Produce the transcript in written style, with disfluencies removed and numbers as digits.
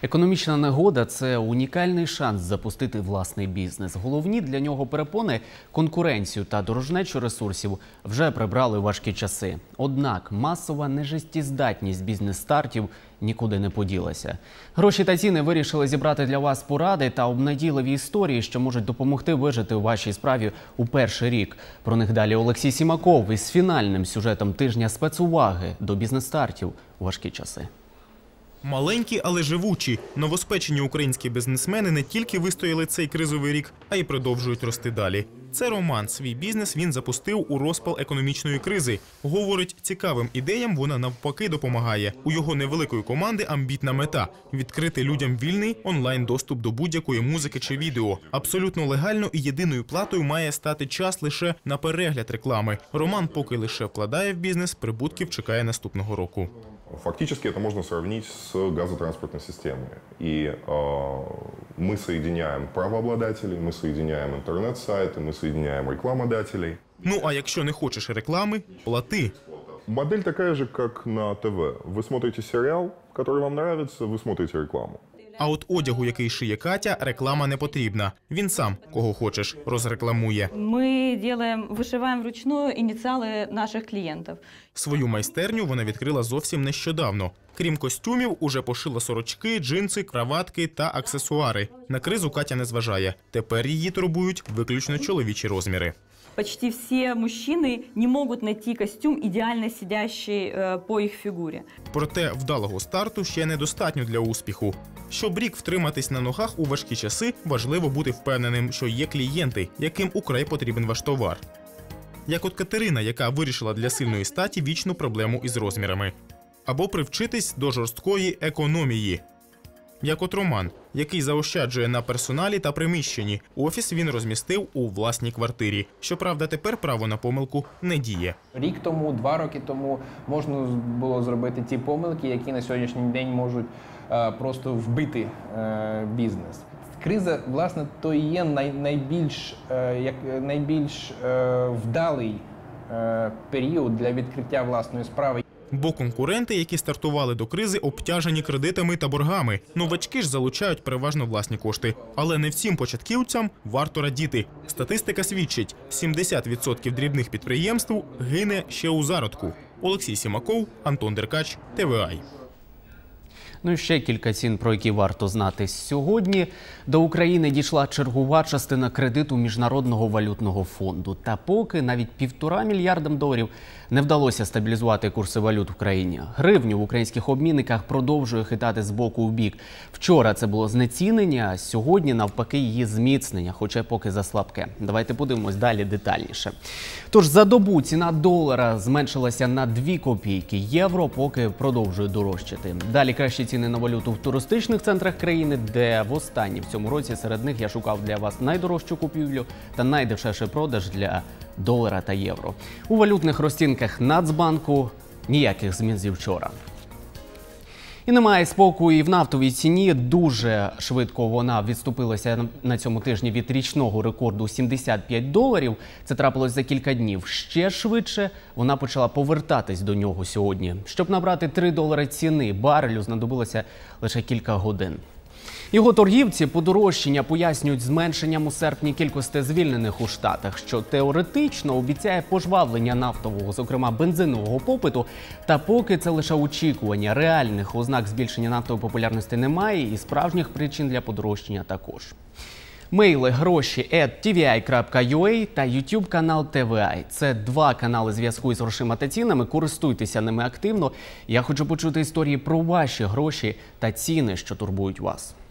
Економічна негода – це унікальний шанс запустити власний бізнес. Головні для нього перепони – конкуренцію та дорожнечу ресурсів – вже прибрали важкі часи. Однак масова нежиттєздатність бізнес-стартів нікуди не поділася. Гроші та ціни вирішили зібрати для вас поради та обнадійливі історії, що можуть допомогти вижити у вашій справі у перший рік. Про них далі Олексій Сімаков із фінальним сюжетом тижня спецуваги до бізнес-стартів у важкі часи. Маленькі, але живучі. Новоспечені українські бізнесмени не тільки вистояли цей кризовий рік, а й продовжують рости далі. Це Роман. Свій бізнес він запустив у розпал економічної кризи. Говорить, цікавим ідеям вона навпаки допомагає. У його невеликої команди амбітна мета – відкрити людям вільний онлайн-доступ до будь-якої музики чи відео. Абсолютно легально і єдиною платою має стати час лише на перегляд реклами. Роман поки лише вкладає в бізнес, прибутків чекає наступного року. Фактически это можно сравнить с газотранспортной системой. И мы соединяем правообладателей, мы соединяем интернет-сайты, мы соединяем рекламодателей. Ну а якщо не хочеш реклами – плати. Модель такая же, как на ТВ. Вы смотрите сериал, который вам нравится, вы смотрите рекламу. А от одягу, який шиє Катя, реклама не потрібна. Він сам, кого хочеш, розрекламує. Ми вишиваємо вручну ініціали наших клієнтів. Свою майстерню вона відкрила зовсім нещодавно. Крім костюмів, уже пошила сорочки, джинси, краватки та аксесуари. На кризу Катя не зважає. Тепер її турбують виключно чоловічі розміри. Почти все мужчины не могут найти костюм, идеально сидящий по их фигуре. Проте вдалого старту ще недостатньо для успіху. Щоб рік втриматись на ногах у важкі часи, важливо бути впевненим, що є клієнти, яким украй потрібен ваш товар. Як от Катерина, яка вирішила для сильної статі вічну проблему із розмірами. Або привчитись до жорсткої економії. Як от Роман, який заощаджує на персоналі та приміщенні. Офіс він розмістив у власній квартирі. Щоправда, тепер право на помилку не діє. Рік тому, 2 роки тому можна було зробити ті помилки, які на сьогоднішній день можуть просто вбити бізнес. Криза, власне, то і є найбільш вдалий період для відкриття власної справи. Бо конкуренти, які стартували до кризи, обтяжені кредитами та боргами. Новачки ж залучають переважно власні кошти. Але не всім початківцям варто радіти. Статистика свідчить, 70% дрібних підприємств гине ще у зародку. Олексій Сімаков, Антон Деркач, ТВА. Ну і ще кілька цін, про які варто знати. Сьогодні до України дійшла чергова частина кредиту Міжнародного валютного фонду. Та поки навіть $1,5 мільярда не вдалося стабілізувати курси валют в країні. Гривню в українських обмінниках продовжує хитати з боку в бік. Вчора це було знецінення, а сьогодні навпаки її зміцнення, хоча поки заслабке. Давайте подивимось далі детальніше. Тож за добу ціна долара зменшилася на 2 копійки. Євро поки продовжує дорожчати. Далі кращі ціни на валюту в туристичних центрах країни, де востаннє в цьому році серед них я шукав для вас найдорожчу купівлю та найдешевший продаж для долара та євро. У валютних розцінках Нацбанку ніяких змін зі вчора. І немає спокою і в нафтовій ціні. Дуже швидко вона відступилася на цьому тижні від річного рекорду $75. Це трапилось за кілька днів. Ще швидше вона почала повертатись до нього сьогодні. Щоб набрати $3 ціни барелю, знадобилося лише кілька годин. Його торгівці подорожчання пояснюють зменшенням у серпні кількості звільнених у Штатах, що теоретично обіцяє пожвавлення нафтового, зокрема бензинового попиту. Та поки це лише очікування, реальних ознак збільшення нафтової популярності немає і справжніх причин для подорожчання також. Мейли гроші@tvi.ua та YouTube канал TVI. Це 2 канали зв'язку із грошима та цінами. Користуйтеся ними активно. Я хочу почути історії про ваші гроші та ціни, що турбують вас.